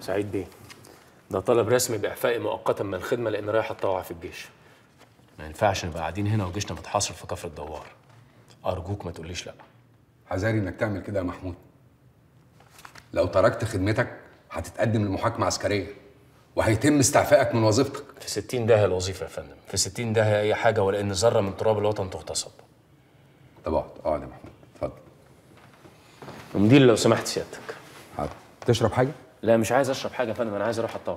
سعيد بيه، ده طلب رسمي بإعفائي مؤقتا من الخدمة لأن رايح أتطوع في الجيش. ما ينفعش نبقى قاعدين هنا وجيشنا متحاصر في كفر الدوار. أرجوك ما تقوليش لأ. حذاري إنك تعمل كده يا محمود. لو تركت خدمتك هتتقدم لمحاكمة عسكرية وهيتم استعفائك من وظيفتك. في 60 داهية الوظيفة يا فندم، في 60 داهية أي حاجة، ولا إن ذرة من تراب الوطن تغتصب. طب اقعد يا محمود، اتفضل. ومدير لو سمحت سيادتك. حاضر. تشرب حاجة؟ لا مش عايز أشرب حاجة يا فندم، أنا عايز أروح أتطوع.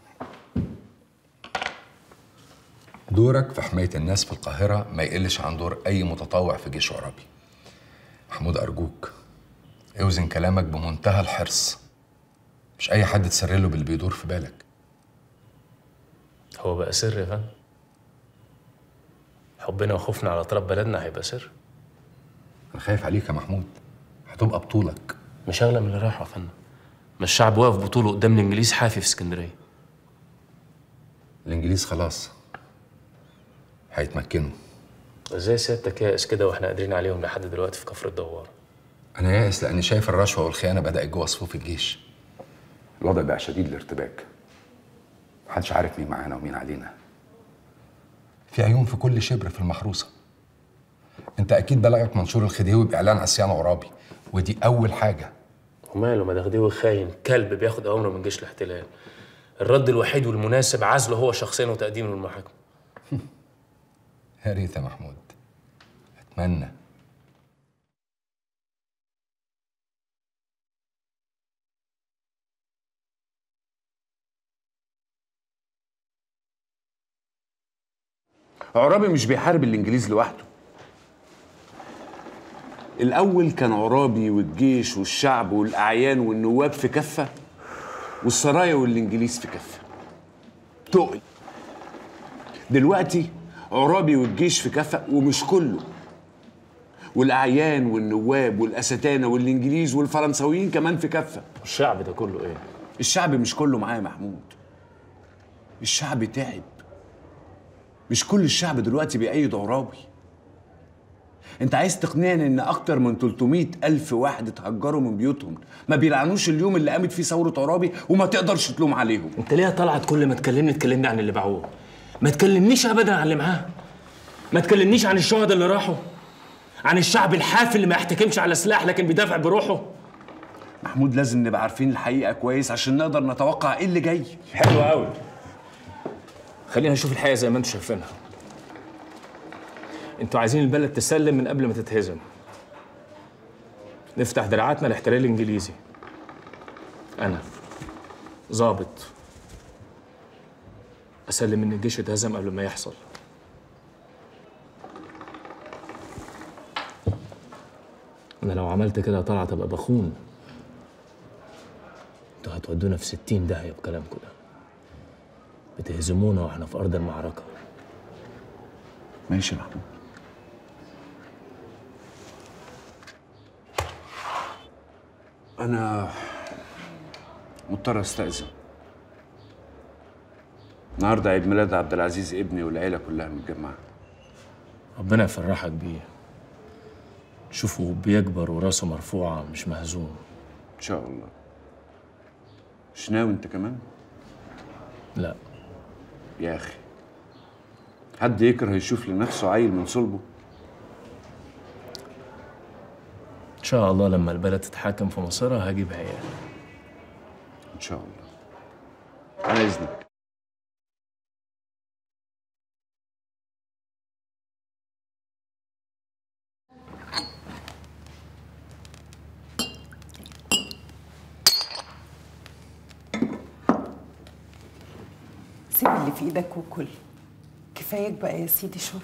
دورك في حماية الناس في القاهرة ما يقلش عن دور أي متطوع في جيش عربي. محمود أرجوك اوزن كلامك بمنتهى الحرص. مش أي حد تسر له باللي بيدور في بالك. هو بقى سر يا فندم؟ حبنا وخوفنا على تراب بلدنا هيبقى سر؟ أنا خايف عليك يا محمود، هتبقى بطولك. مش أغلى من اللي راحوا يا فندم. ما الشعب واقف بطوله قدام الإنجليز حافي في اسكندرية. الإنجليز خلاص هيتمكنوا. ازاي سيادتك يائس كده واحنا قادرين عليهم لحد دلوقتي في كفر الدوار؟ أنا يائس لأني شايف الرشوة والخيانة بدأت جوه صفوف الجيش. الوضع بقى شديد الارتباك. محدش عارف مين معانا ومين علينا. في عيون في كل شبر في المحروسة. أنت أكيد بلغك منشور الخديوي بإعلان عصيان عرابي، ودي أول حاجة. وماله، ما ده خديوي خاين كلب بياخد أوامره من جيش الاحتلال. الرد الوحيد والمناسب عزله هو شخصيا وتقديمه للمحاكمة. يا ريت يا محمود، أتمنى. عرابي مش بيحارب الإنجليز لوحده. الأول كان عرابي والجيش والشعب والأعيان والنواب في كفة، والسرايا والإنجليز في كفة. تقل. دلوقتي عرابي والجيش في كفة ومش كله، والأعيان والنواب والأستانة والإنجليز والفرنساويين كمان في كفة. الشعب ده كله إيه؟ الشعب مش كله معاه يا محمود. الشعب تعب. مش كل الشعب دلوقتي بيأيد عرابي. انت عايز تقنعني ان اكتر من 300 الف واحد اتهجروا من بيوتهم ما بيلعنوش اليوم اللي قامت فيه ثورة عرابي وما تقدرش تلوم عليهم؟ انت ليه طلعت كل ما تكلمني عن اللي باعوه؟ ما تكلمنيش ابدا عن اللي معاه. ما تكلمنيش عن الشهداء اللي راحوا، عن الشعب الحافل اللي ما يحتكمش على سلاح لكن بيدافع بروحه. محمود لازم نبقى عارفين الحقيقة كويس عشان نقدر نتوقع ايه اللي جاي. حلو قوي. خلينا نشوف الحقيقة زي ما انتوا شايفينها. انتوا عايزين البلد تسلم من قبل ما تتهزم. نفتح دراعاتنا للاحتلال الانجليزي. انا ظابط اسلم ان الجيش اتهزم قبل ما يحصل. انا لو عملت كده طلعت ابقى بخون. انتوا هتودونا في 60 داهية بكلامكم ده. بتهزمونا واحنا في ارض المعركة. ماشي يا محمود. أنا مضطر أستأذن. النهارده عيد ميلاد عبد العزيز ابني والعيلة كلها متجمعة. ربنا يفرحك بيه. شوفه بيكبر وراسه مرفوعة مش مهزوم. إن شاء الله. مش ناوي أنت كمان؟ لا. يا أخي، حد يكره يشوف لنفسه عيل من صلبه؟ إن شاء الله لما البلد تتحكم في مصيرها هجيب عيال. إن شاء الله. على إذنك. سيب اللي في ايدك وكل. كفايك بقى يا سيدي شرب.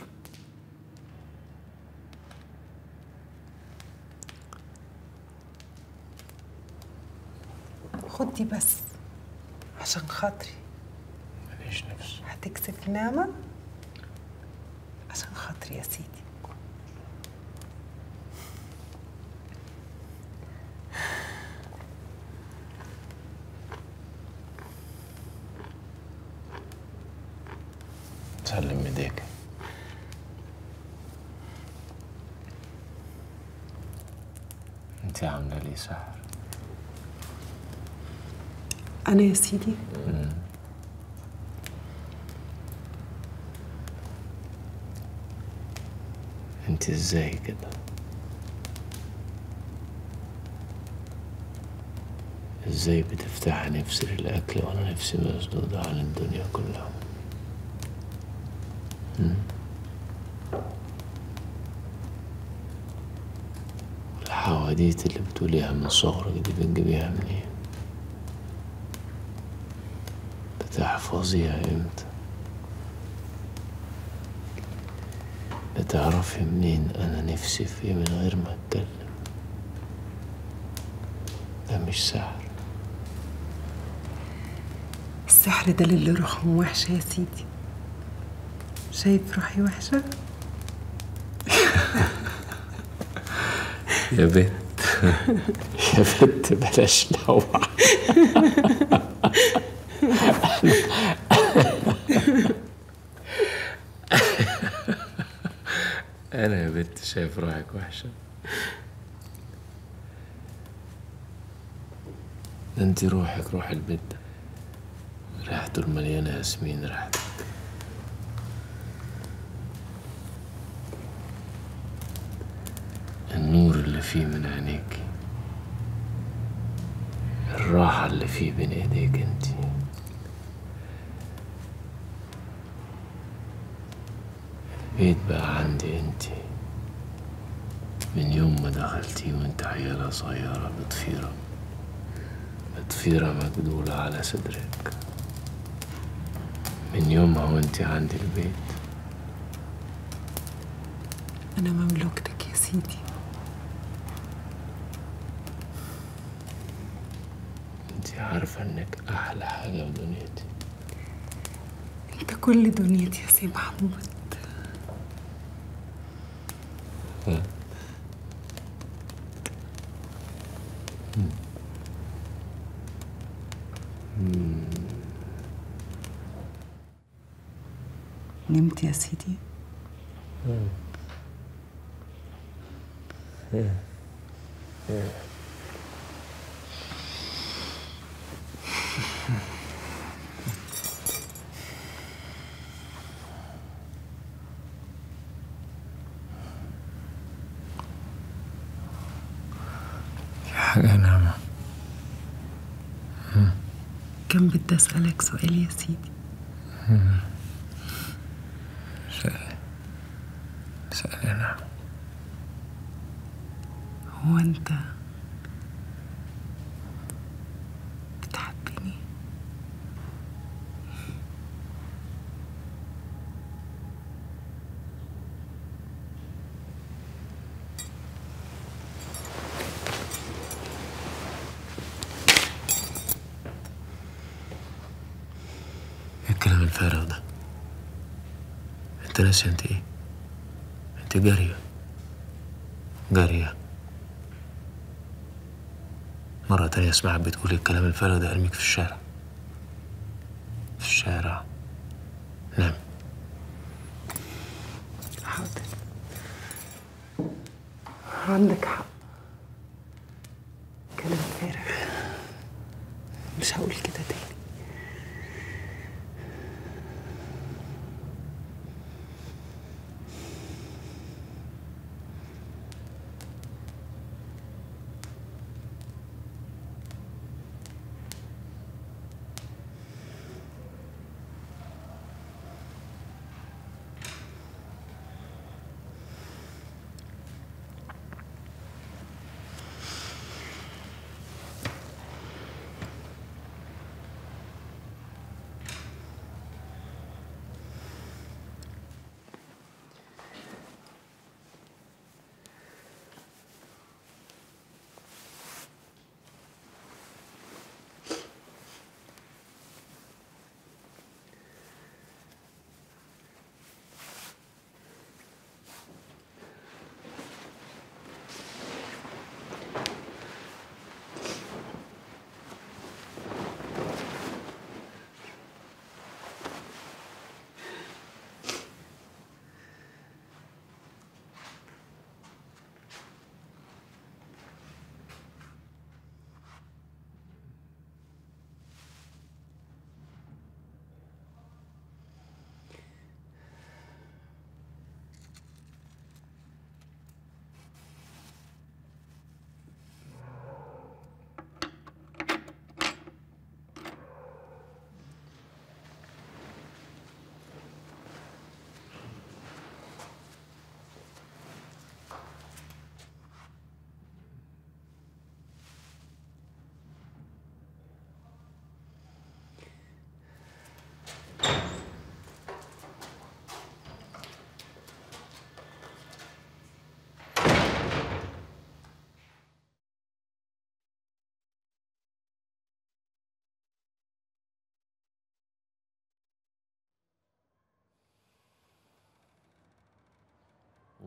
خد دي بس عشان خاطري. ماليش نفس. هتكسف نعمة عشان خاطري يا سيدي. سلم ايديك. انت عامله لي سحر. أنا يا سيدي؟ انت ازاي كده؟ ازاي بتفتحي نفسي للأكل وأنا نفسي مسدودة عن الدنيا كلها؟ الحواديت اللي بتقوليها من صغرك دي بتجيبيها منين؟ بتحفظيها امتى؟ بتعرفي منين أنا نفسي في إيه من غير ما أتكلم؟ ده مش سحر. السحر ده للي روحهم وحشة يا سيدي. شايف روحي وحشة؟ يا بنت يا بنت بلاش لوع. أنا يا بنت شايف روحك وحشة. ده انت روحك روح البيت ده، ريحته المليانة ياسمين ريحتك. النور اللي فيه من عينيكي، الراحة اللي فيه بين ايديك انتي. البيت بقى عندي انتي من يوم ما دخلتي وانت عيالة صغيرة بضفيرة مجدولة على صدرك. من يومها وانت عندي البيت. أنا مملوكتك يا سيدي. انت عارفة انك احلى حاجة في دنيتي. أنت كل دنيتي يا سي محمود. نمت يا سيدي؟ حاجة نعمة. كان بدي أسألك سؤال يا سيدي. سألي نعم. هو أنت بتحبني؟ ايه الكلام الفارغ ده؟ انت ناسي انت ايه؟ انت جارية. مرة تانية اسمعك بتقولي الكلام الفارغ ده ارميك في الشارع. نام. حاضر، عندك حق. كلام فارغ، مش هقول كده تاني.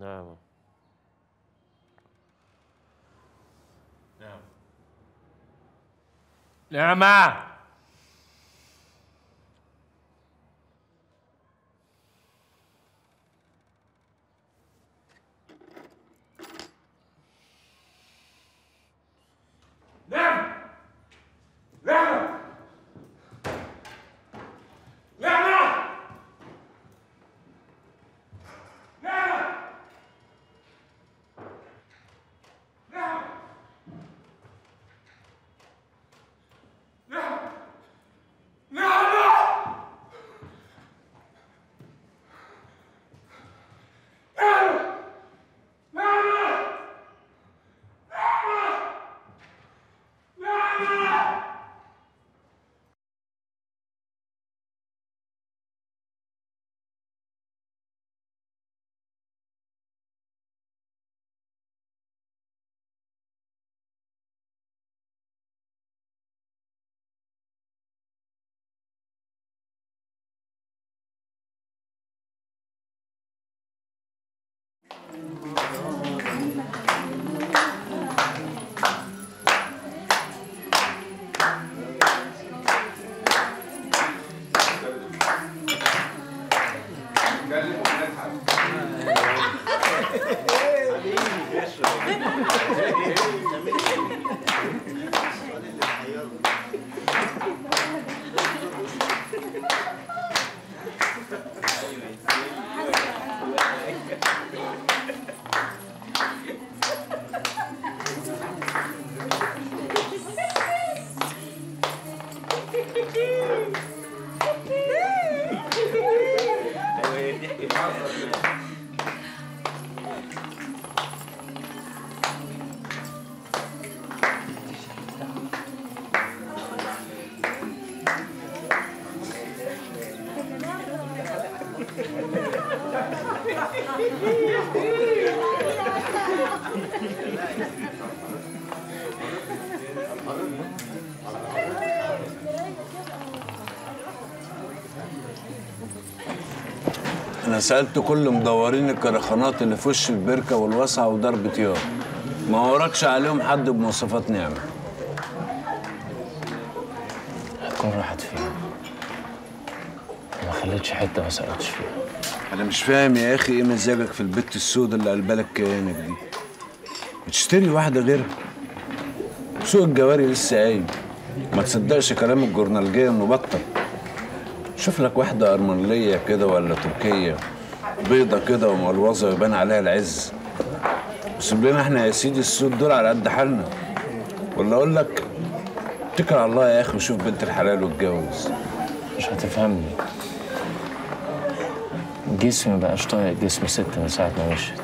نعم. نعم. نعمة. نعم. نعم. نعم. نعم. نعم. نعم. أنا سألت كل مدورين الكرخانات اللي في وش البركة والوسعة ودار طيار، ما وراكش عليهم حد بمواصفات نعمة. هتكون راحت فيها، ما خليتش حتة ما سألتش فيها. أنا مش فاهم يا أخي إيه مزاجك في البت السوداء اللي قلبالك كيانك دي؟ بتشتري واحدة غيرها. سوق الجواري لسه قايم، ما تصدقش كلام الجورنالجية المبطل. شوف لك واحدة أرمنلية كده ولا تركية، بيضة كده وملوظة ويبان عليها العز. وسيب لنا احنا يا سيدي السود دول على قد حالنا. ولا أقول لك اتكل على الله يا أخي وشوف بنت الحلال واتجوز. مش هتفهمني. جسمي مبقاش طايق جسم ست من ساعة ما مشيت.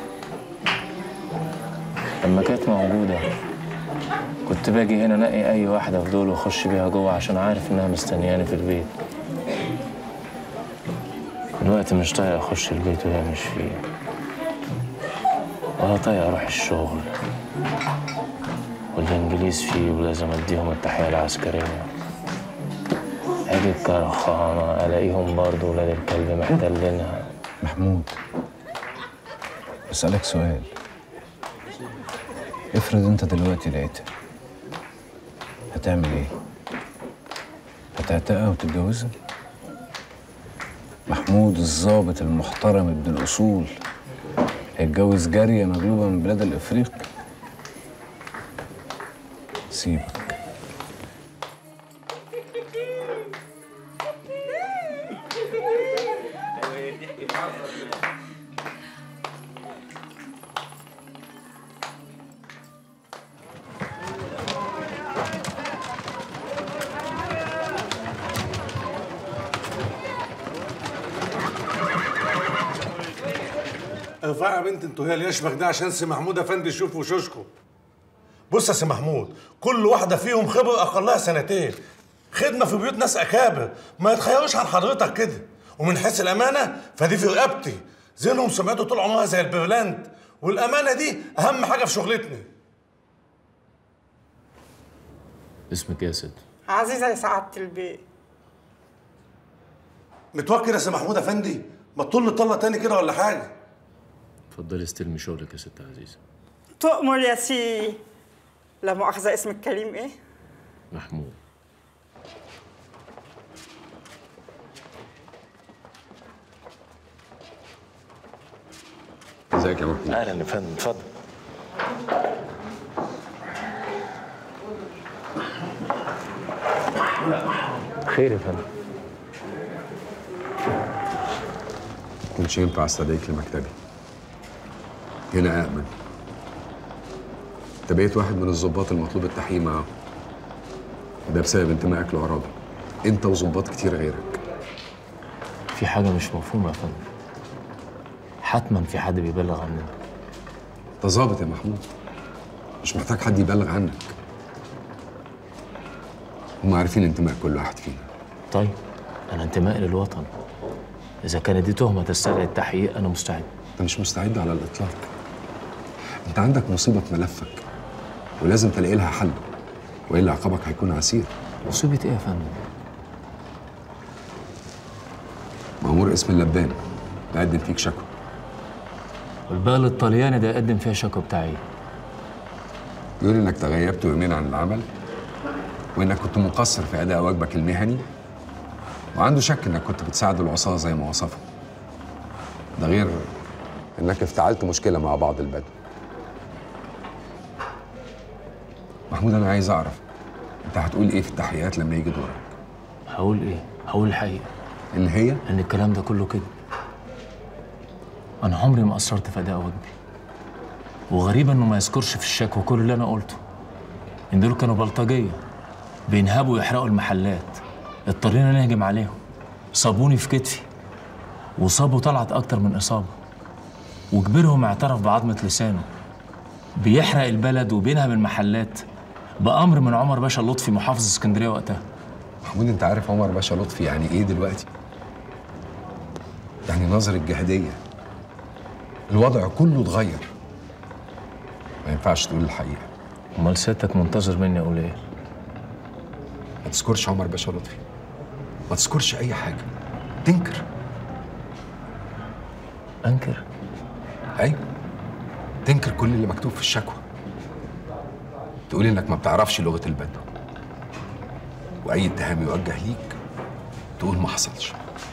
لما كانت موجودة كنت باجي هنا انقي أي واحدة في دول وأخش بيها جوه عشان عارف إنها مستنياني في البيت. دلوقتي مش طايق أخش البيت وهي مش فيه، ولا طايق أروح الشغل، والإنجليز فيه ولازم أديهم التحية العسكرية. أجي الكرخانة ألاقيهم برضه ولاد الكلب محتلينها. محمود، أسألك سؤال. افرض أنت دلوقتي لقيتها، هتعمل إيه؟ هتعتقها وتتجوزها؟ محمود الضابط المحترم ابن الأصول هيتجوز جارية مغلوبة من بلاد الإفريق؟ سيبك. ارفعي يا بنت انتوا هي اللي يشبك ده عشان سي محمود افندي يشوف وشوشكم. بص يا سي محمود، كل واحده فيهم خبره اقلها سنتين، خدمه في بيوت ناس اكابر، ما يتخيروش عن حضرتك كده. ومن حيث الامانه فدي في رقبتي، زينهم سمعته طول عمرها زي البرلاند، والامانه دي اهم حاجه في شغلتنا. اسمك ايه يا ست؟ عزيزة يا سعادة البيت. متوكل يا سي محمود افندي؟ ما تطل طله تاني كده ولا حاجه؟ اتفضلي استلمي شغلك يا ست عزيزة. تؤمر يا سي. لا مؤاخذة، اسمك كريم ايه؟ محمود. ازيك يا محمود؟ اهلا يا فندم، اتفضل. خير يا فندم. كنتش ينفع استدعيك لمكتبي. هنا أأمن. انت بقيت واحد من الضباط المطلوب التحقيق معاهم. ده بسبب انتمائك لعرابي. انت وضباط كتير غيرك. في حاجة مش مفهومة يا فندم. حتما في حد بيبلغ عننا. انت ظابط يا محمود، مش محتاج حد يبلغ عنك. هم عارفين انتماء كل واحد فينا. طيب أنا انتمائي للوطن. إذا كانت دي تهمة تستدعي التحقيق أنا مستعد. انت مش مستعد على الإطلاق. انت عندك مصيبة في ملفك ولازم تلاقي لها حل، وإلا عقابك هيكون عسير. مصيبة إيه يا فندم؟ مأمور اسم اللبان بقدم فيك شكوى. والبال الطلياني ده يقدم فيها شكوى بتاعي. يقول انك تغيبت يومين عن العمل، وانك كنت مقصر في اداء واجبك المهني، وعنده شك انك كنت بتساعد العصاة زي ما وصفهم. ده غير انك افتعلت مشكلة مع بعض البدو. محمود، انا عايز اعرف انت هتقول ايه في التحقيقات لما يجي دورك؟ هقول إيه؟ هقول الحقيقة. اللي هي إن الكلام ده كله كده. أنا عمري ما قصرت في أداء واجبي. وغريب إنه ما يذكرش في الشكوى كل اللي أنا قلته. إن دول كانوا بلطجية بينهبوا ويحرقوا المحلات. اضطرينا نهجم عليهم. صابوني في كتفي وصابوا طلعت أكتر من إصابة. وكبيرهم اعترف بعظمة لسانه. بيحرق البلد وبينهب المحلات بأمر من عمر باشا اللطفي محافظ اسكندرية وقتها. محمود، انت عارف عمر باشا لطفي يعني ايه دلوقتي؟ يعني نظر الجهادية. الوضع كله اتغير. ما ينفعش تقول الحقيقة. أمال سيادتك منتظر مني أقول إيه؟ ما تذكرش عمر باشا لطفي. ما تذكرش أي حاجة. تنكر. أنكر؟ أيوة. تنكر كل اللي مكتوب في الشكوى. تقول إنك ما بتعرفش لغة البدو. وأي اتهام يوجه ليك تقول ما حصلش.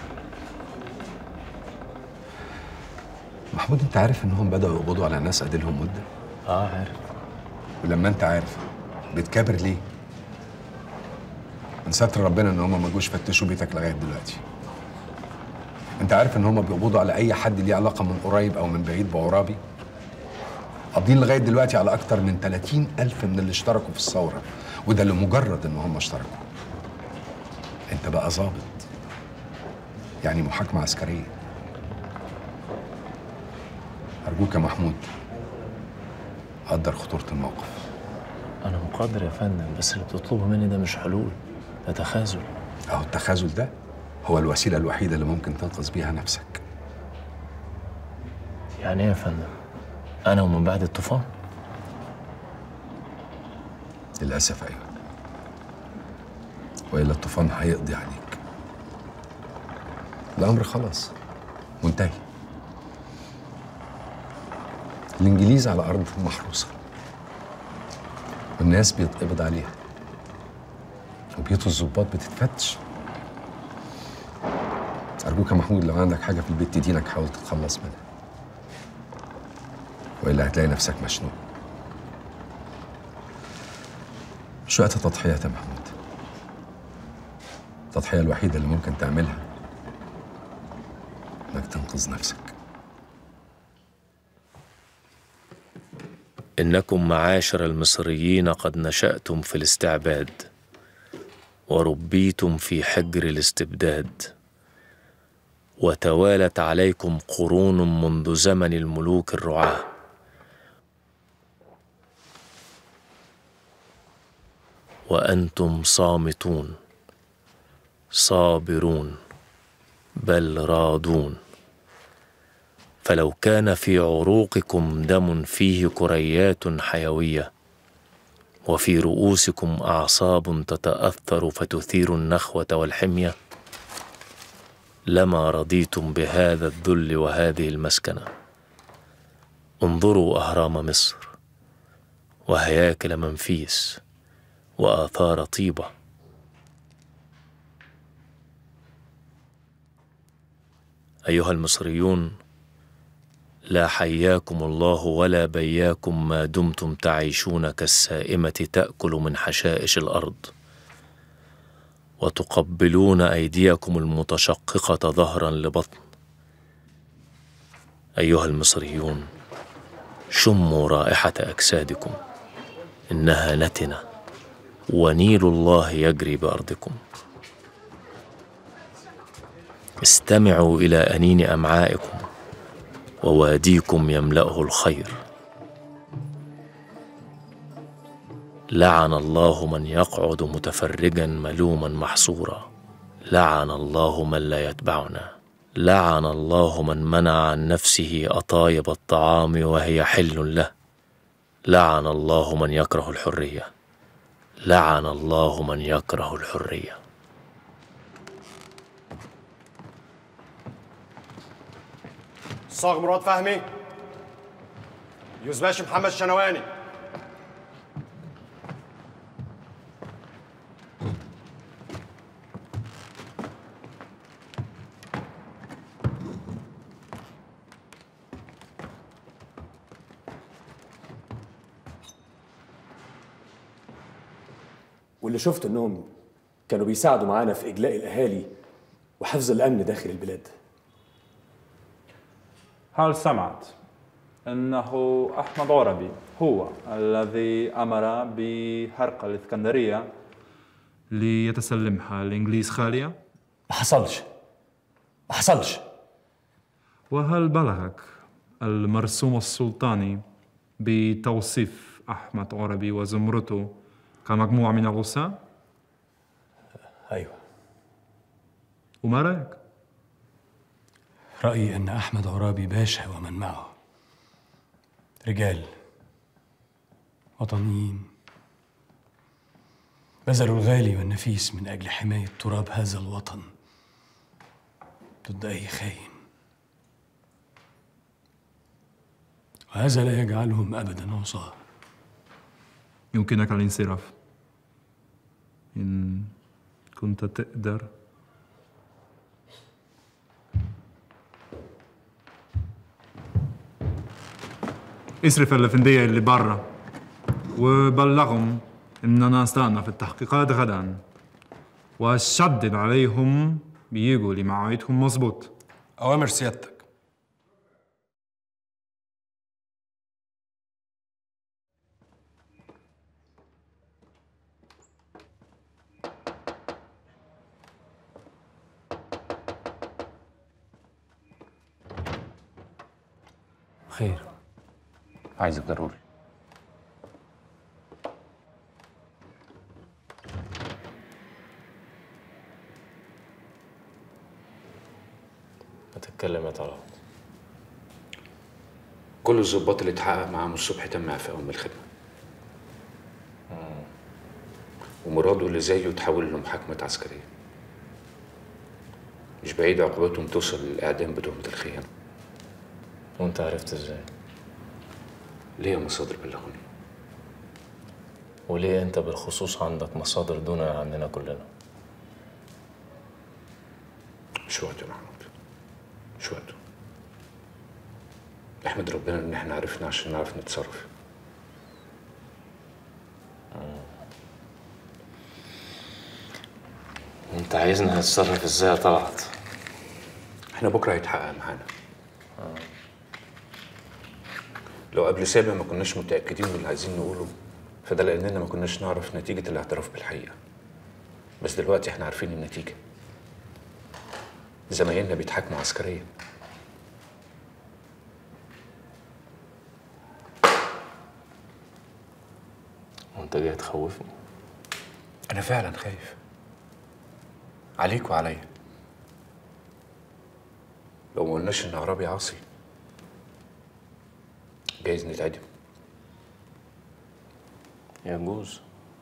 محمود، أنت عارف إنهم بدأوا يقبضوا على ناس أديلهم مدة؟ عارف. ولما أنت عارف بتكابر ليه؟ من ستر ربنا إن هم ما جوش فتشوا بيتك لغاية دلوقتي. أنت عارف إن هم بيقبضوا على أي حد ليه علاقة من قريب أو من بعيد بعرابي؟ قابضين لغاية دلوقتي على أكتر من 30,000 من اللي اشتركوا في الثورة، وده لمجرد إن هم اشتركوا. أنت بقى ظابط، يعني محاكمة عسكرية. أرجوك يا محمود قدر خطورة الموقف. أنا مقدر يا فندم، بس اللي بتطلبه مني ده مش حلول، ده تخاذل. أهو التخاذل ده هو الوسيلة الوحيدة اللي ممكن تنقذ بيها نفسك. يعني إيه يا فندم؟ أنا ومن بعد الطوفان؟ للأسف أيوة. وإلا الطوفان هيقضي عليك. الأمر خلاص منتهي. الإنجليز على أرض محروسة، والناس بيتقبض عليها، وبيوت الضباط بتتفتش. أرجوك يا محمود لو عندك حاجة في البيت تدينك حاول تتخلص منها، وإلا هتلاقي نفسك مشنوق. مش وقت تضحيات يا محمود. التضحية الوحيدة اللي ممكن تعملها إنك تنقذ نفسك. إنكم معاشر المصريين قد نشأتم في الاستعباد وربيتم في حجر الاستبداد، وتوالت عليكم قرون منذ زمن الملوك الرعاة، وأنتم صامتون صابرون بل راضون. فلو كان في عروقكم دم فيه كريات حيوية، وفي رؤوسكم أعصاب تتأثر فتثير النخوة والحمية، لما رضيتم بهذا الذل وهذه المسكنة. انظروا أهرام مصر وهياكل منفيس وآثار طيبة. أيها المصريون، لا حياكم الله ولا بياكم ما دمتم تعيشون كالسائمة تأكل من حشائش الأرض، وتقبلون أيديكم المتشققة ظهرا لبطن. أيها المصريون، شموا رائحة أجسادكم، إنها نتنة ونيل الله يجري بأرضكم. استمعوا إلى أنين أمعائكم وواديكم يملأه الخير. لعن الله من يقعد متفرجا ملوما محصورا، لعن الله من لا يتبعنا، لعن الله من منع عن نفسه أطايب الطعام وهي حل له، لعن الله من يكره الحرية، لعن الله من يكره الحرية. الصاغ مراد فهمي، يوزباشي محمد شنواني. واللي شفته انهم كانوا بيساعدوا معانا في اجلاء الاهالي وحفظ الامن داخل البلاد. هل سمعت أنه أحمد عربي هو الذي أمر بحرق الإسكندرية ليتسلمها الإنجليز خالية؟ ما حصلش. وهل بلغك المرسوم السلطاني بتوصيف أحمد عربي وزمرته كمجموعة من الغساء؟ ايوه. وما رأيك؟ رأيي أن أحمد عرابي باشا ومن معه رجال وطنيين بذلوا الغالي والنفيس من أجل حماية تراب هذا الوطن ضد أي خاين، وهذا لا يجعلهم أبدا عصاة. يمكنك الانصراف إن كنت تقدر. اصرف الأفندية اللي برا وبلغهم إننا استأنف التحقيقات غدا، وشدد عليهم بيجوا لمواعيدهم مظبوط. أوامر سيادتك. خير؟ عايزك ضروري. ما تتكلم يا طلعت. كل الضباط اللي اتحقق معاهم الصبح تم اعفائهم من الخدمه. ومراد اللي زيه اتحول لمحاكمه عسكريه. مش بعيد عقوبتهم توصل للاعدام بتهمه الخيانه. وانت عرفت ازاي؟ ليه مصادر بلغوني. وليه انت بالخصوص عندك مصادر دون عننا كلنا؟ مش وقته يا محمود، مش وقته. احمد ربنا ان احنا عرفنا عشان نعرف نتصرف. انت عايزنا نتصرف ازاي يا طلعت؟ احنا بكره هيتحقق معانا. لو قبل سابع ما كناش متأكدين من اللي عايزين نقوله، فده لأننا ما كناش نعرف نتيجة الاعتراف بالحقيقة. بس دلوقتي احنا عارفين النتيجة. زمايلنا بيتحاكموا عسكريا. وانت جاي تخوفني؟ أنا فعلا خايف عليك وعليا. لو ما قلناش إن عرابي عاصي جايز نتعدم. يجوز،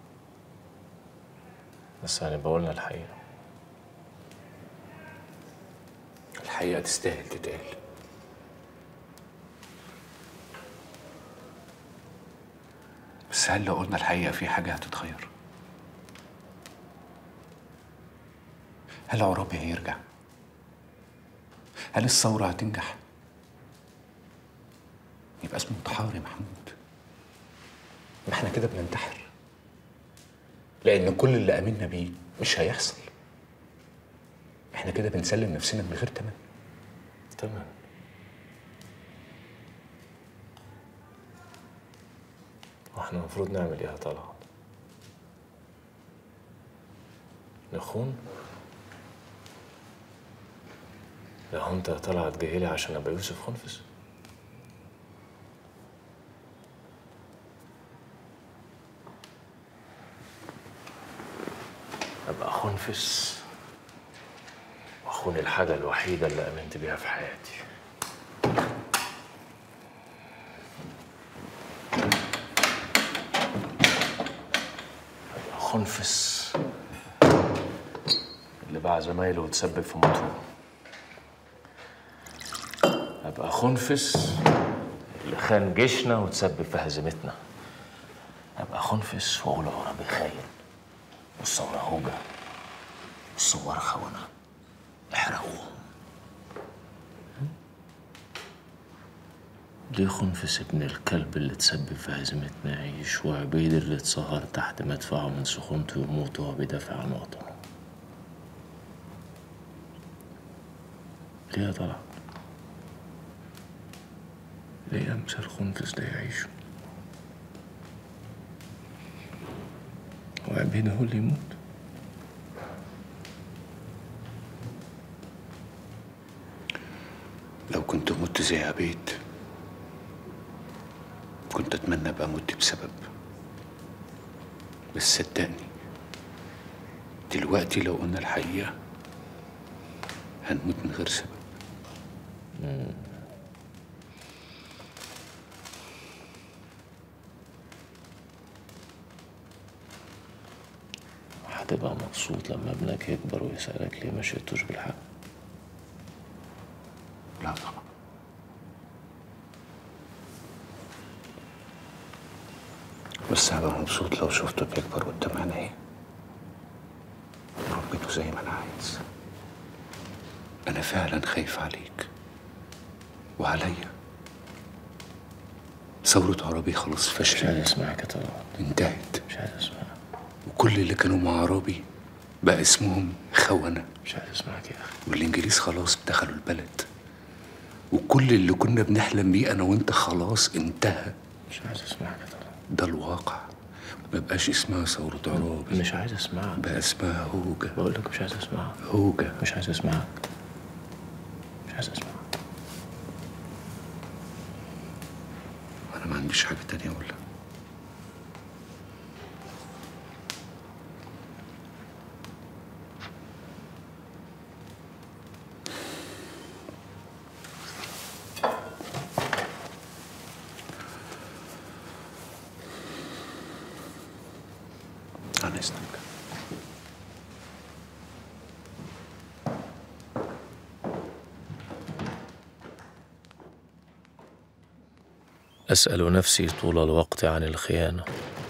بس هنبقى قلنا الحقيقة. الحقيقة تستاهل تتقال. بس هل لو قلنا الحقيقة في حاجة هتتغير؟ هل عرابي هيرجع؟ هل الثورة هتنجح؟ يبقى اسمه انتحار يا محمود. ما احنا كده بننتحر، لأن كل اللي آمنا بيه مش هيحصل. احنا كده بنسلم نفسنا من غير تمن. تمام. واحنا المفروض نعمل ايه يا طلعت؟ نخون؟ لو انت يا طلعت جايلي عشان ابقى يوسف خنفس؟ ابقى خنفس واخون الحاجة الوحيدة اللي امنت بيها في حياتي. ابقى خنفس اللي باع زمايله وتسبب في موتهم. ابقى خنفس اللي خان جيشنا وتسبب في هزيمتنا. ابقى خنفس واقول عرابي خاين والثورة هوجة والثوار خونة، احرقوهم. ليه خنفس ابن الكلب اللي تسبب في هزيمتنا يعيش، وعبيد اللي اتسهر تحت مدفعه من سخونته يموت وهو بيدافع عن وطنه؟ ليه يا طلعت؟ ليه أمثال خنفس ده يعيشوا وعبيد هو اللي يموت؟ لو كنت مت زي عبيد كنت اتمنى ابقى مت بسبب، بس صدقني دلوقتي لو قلنا الحقيقة هنموت من غير سبب. هتبقى مبسوط لما ابنك يكبر ويسألك ليه ما شئتوش بالحق؟ لا طبعا. بس هبقى مبسوط لو شفته بيكبر قدام عينيا وربيته زي ما انا عايز. انا فعلا خايف عليك وعليا. ثورة عرابي خلاص فشلت. مش عايز اسمعك يا طلعت. انتهت. مش عايز اسمعك. وكل اللي كانوا مع عرابي بقى اسمهم خونة. مش عايز اسمعك يا اخي. والانجليز خلاص دخلوا البلد، وكل اللي كنا بنحلم بيه انا وانت خلاص انتهى. مش عايز اسمعك يا طلعت. ده الواقع. ما بقاش اسمها ثورة عرابي. مش عايز اسمعك. بقى اسمها هوجة. بقول لك مش عايز اسمعك. هوجة. مش عايز اسمعك. مش عايز اسمعك. انا ما عنديش حاجة تانية اقولها. عن اذنك. أسأل نفسي طول الوقت عن الخيانة.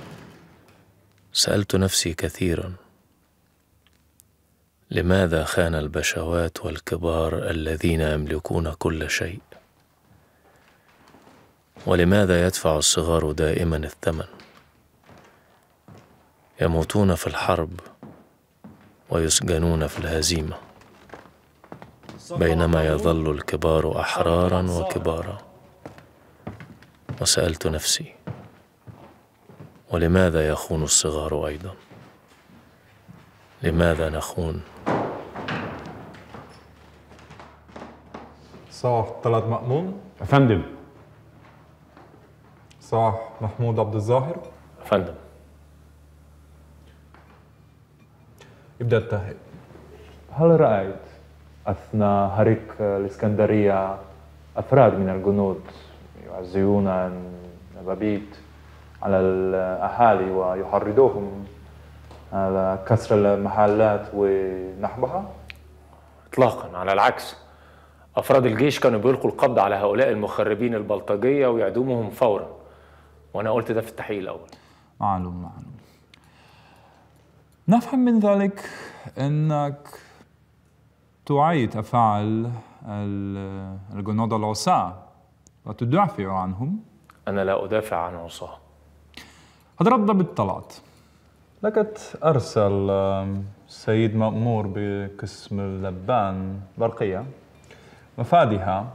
سألت نفسي كثيرا: لماذا خان البشوات والكبار الذين يملكون كل شيء؟ ولماذا يدفع الصغار دائما الثمن؟ يموتون في الحرب ويسجنون في الهزيمة، بينما يظل الكبار أحرارا وكبارا. وسألت نفسي: ولماذا يخون الصغار أيضا؟ لماذا نخون؟ صاح طلعت مأمون. أفندم. صاح محمود عبد الظاهر. أفندم. يبدأ التحقيق. هل رأيت أثناء هريق الإسكندرية أفراد من الجنود يعزيون النبابيت على الأهالي ويحرضوهم على كسر المحلات ونحبها؟ إطلاقا، على العكس. أفراد الجيش كانوا بيلقوا القبض على هؤلاء المخربين البلطجية ويعدموهم فورا، وأنا قلت ده في التحقيق الأول. معلوم. نفهم من ذلك أنك تعيد أفعال الجنود العصاة وتدافع عنهم. أنا لا أدافع عن عصاة. حضرة ضابط طلعت، لقد أرسل السيد مأمور بقسم اللبان برقية مفادها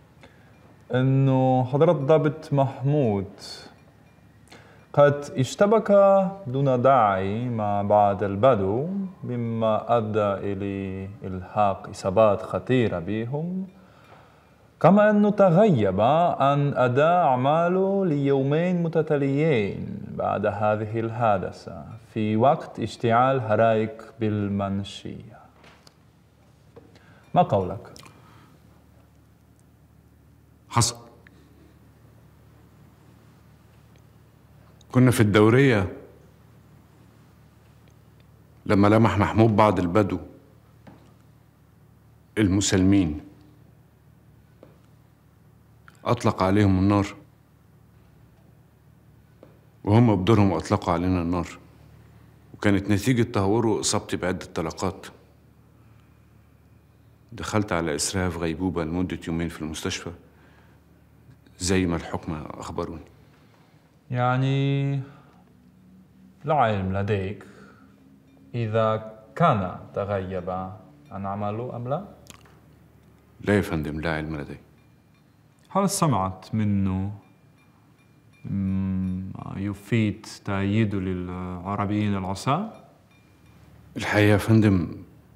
أنه حضرة ضابط محمود قد اشتبك دون داعي مع بعض البدو، مما أدى إلى إلحاق إصابات خطيرة بهم، كما أنه تغيب عن أداء أعماله ليومين متتاليين بعد هذه الحادثة في وقت اشتعال حرائق بالمنشية. ما قولك؟ حصل. كنا في الدورية لما لمح محمود بعض البدو المسالمين، أطلق عليهم النار، وهم بدورهم أطلقوا علينا النار، وكانت نتيجة تهوره إصابتي بعدة طلقات. دخلت على إسراف غيبوبة لمدة يومين في المستشفى زي ما الحكمة أخبروني. يعني لا علم لديك إذا كان تغيب عن عمله أم لا؟ لا يا فندم، لا علم لدي. هل سمعت منه يفيد تأييده للعربيين العصاة؟ الحقيقة يا فندم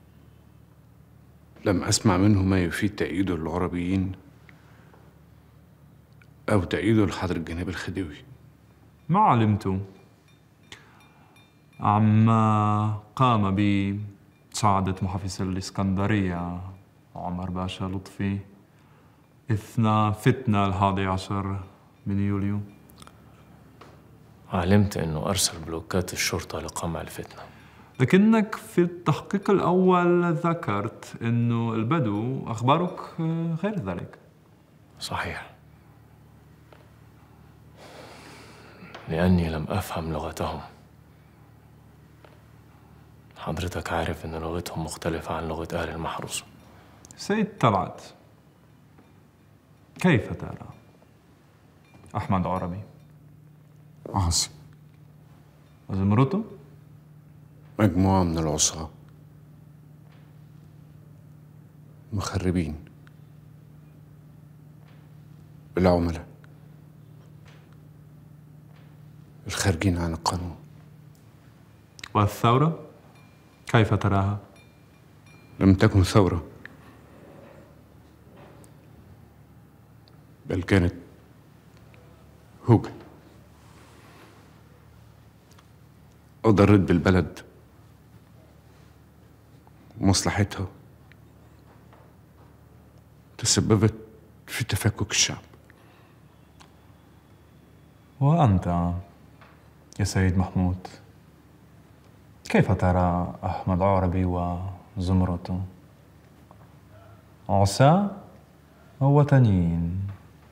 لم أسمع منه ما يفيد تأييده للعربيين أو تأييده لحضر الجناب الخديوي. ما علمت عما قام بسعادة محافظ الإسكندرية عمر باشا لطفي إثناء فتنة 11 من يوليو. علمت أنه أرسل بلوكات الشرطة لقمع الفتنة، لكنك في التحقيق الأول ذكرت أنه البدو أخبارك غير ذلك. صحيح، لأني لم أفهم لغتهم. حضرتك عارف أن لغتهم مختلفة عن لغة أهل المحروس. سيد طلعت، كيف ترى أحمد عربي؟ عاصم وزمرته؟ مجموعة من العصاة مخربين، العملاء الخارجين عن القانون. والثورة كيف تراها؟ لم تكن ثورة، بل كانت هوجة أضرت بالبلد ومصلحتها، تسببت في تفكك الشعب. وأنت يا سيد محمود كيف ترى أحمد عربي وزمرته؟ عصاة أو وطنيين؟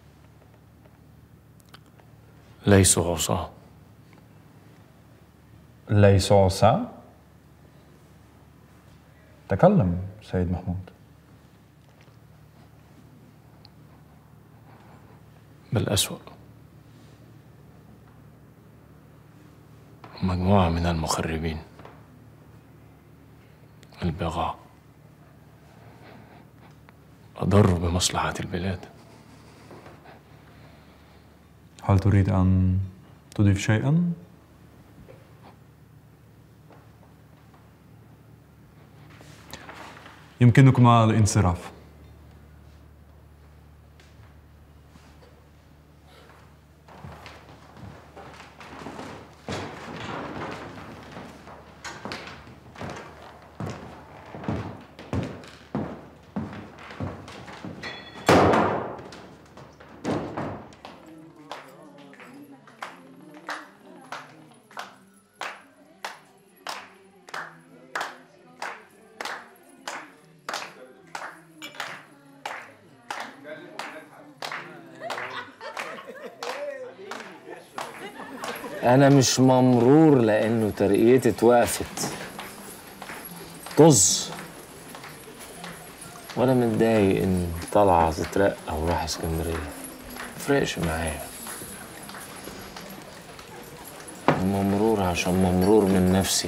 ليسوا عصاة. ليسوا عصاة؟ تكلم سيد محمود. بل أسوأ، مجموعة من المخربين البغاء أضروا بمصلحة البلاد. هل تريد أن تضيف شيئاً؟ يمكنكما الانصراف. انا مش ممرور لانه ترقيتي اتوقفت طز، ولا متضايق ان طلعت تترقى وراح اسكندريه، مفرقش معايا. ممرور عشان ممرور من نفسي.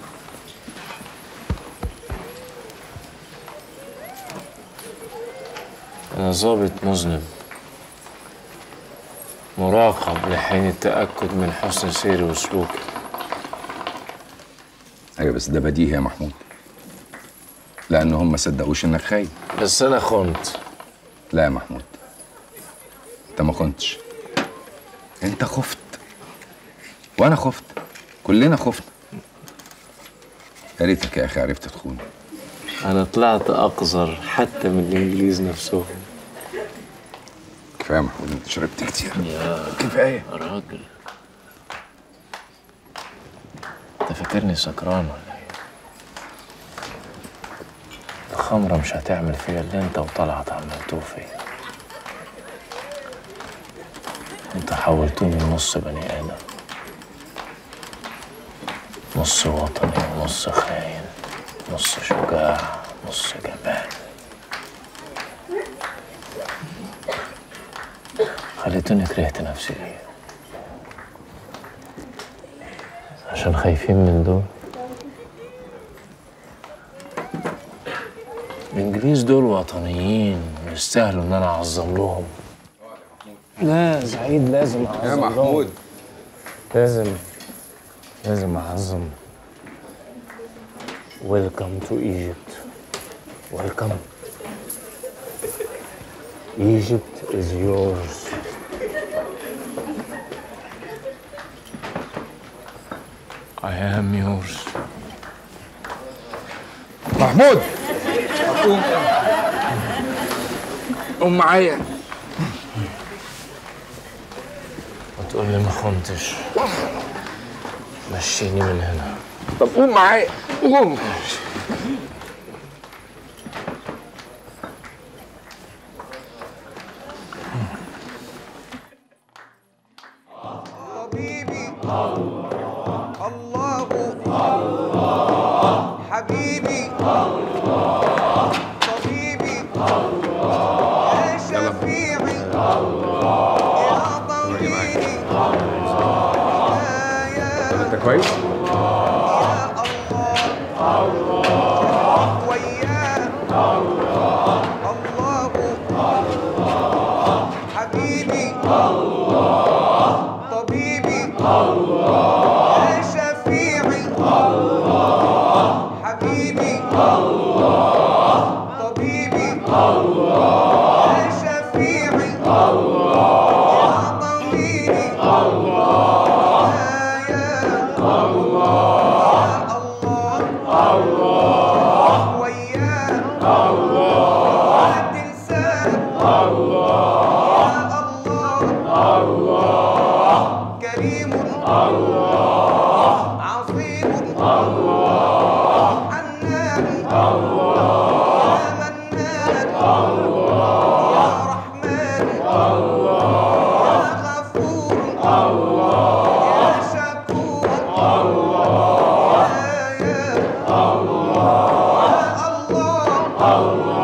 أنا ظابط مذنب مراقب لحين التأكد من حسن سيري وسلوكي. ايوه بس ده بديهي يا محمود، لأن هم ما صدقوش إنك خاين. بس أنا خنت. لا يا محمود، أنت ما خنتش، أنت خفت وأنا خفت، كلنا خفنا. يا ريتك يا أخي عرفت تخون. أنا طلعت أقذر حتى من الإنجليز نفسهم. كفاية يا محمود، أنت شربت كتير. كفاية يا راجل. أنت فاكرني سكران ولا إيه؟ الخمرة مش هتعمل فيا اللي أنت وطلعت عملتوه فيا. أنت حولتوني لنص بني آدم، نص وطني ونص خاين، نص شجاع نص جبان. خليتوني كرهت نفسي ليه؟ عشان خايفين من دول؟ الإنجليز دول وطنيين ويستاهلوا إن أنا أعظم لهم. لا سعيد لازم أعظم يا محمود لهم. لازم أعظم. Welcome to Egypt. Welcome. Egypt is yours. I am yours. محمود قوم معايا. وتقول لي ما خنتش، مشيني من هنا. طب قوم معايا، قوم. حبيبي الله حبيبي طبيبي يا شفيعي يا طبيبي أنت كويس؟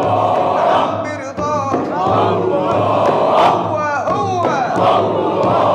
الله